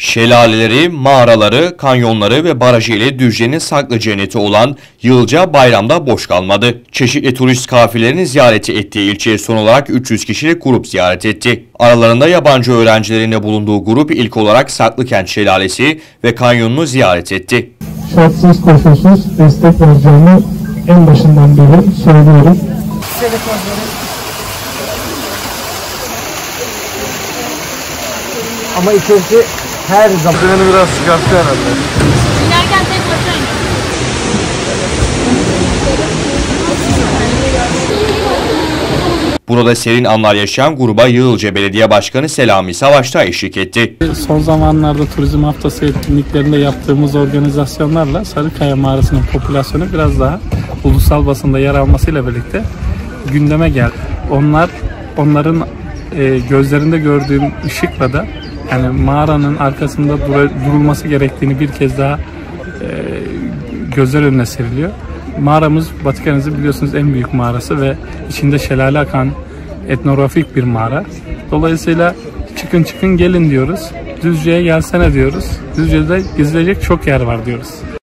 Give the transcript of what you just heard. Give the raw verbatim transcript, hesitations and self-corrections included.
Şelaleleri, mağaraları, kanyonları ve barajı ile Düzce'nin saklı cenneti olan Yılca bayramda boş kalmadı. Çeşitli turist kafilerini ziyareti ettiği ilçeye son olarak üç yüz kişilik grup ziyaret etti. Aralarında yabancı öğrencilerin de bulunduğu grup ilk olarak Saklıkent Şelalesi ve kanyonunu ziyaret etti. Şartsız koşulsuz destek vereceğimi en başından beri söylüyorum. Ama içerisi her zaman biraz çıkarttı herhalde. İnerken tek başına. Burada serin anlar yaşayan gruba Yığılca Belediye Başkanı Selami Savaş'ta eşlik etti. Son zamanlarda turizm haftası etkinliklerinde yaptığımız organizasyonlarla Sarıkaya Mağarası'nın popülasyonu biraz daha ulusal basında yer almasıyla birlikte gündeme geldi. Onlar, onların e, gözlerinde gördüğüm ışıkla da yani mağaranın arkasında durulması gerektiğini bir kez daha e, gözler önüne seriliyor. Mağaramız Batı Karadeniz'in biliyorsunuz en büyük mağarası ve içinde şelale akan etnografik bir mağara. Dolayısıyla çıkın çıkın gelin diyoruz. Düzce'ye gelsene diyoruz. Düzce'de gezilecek çok yer var diyoruz.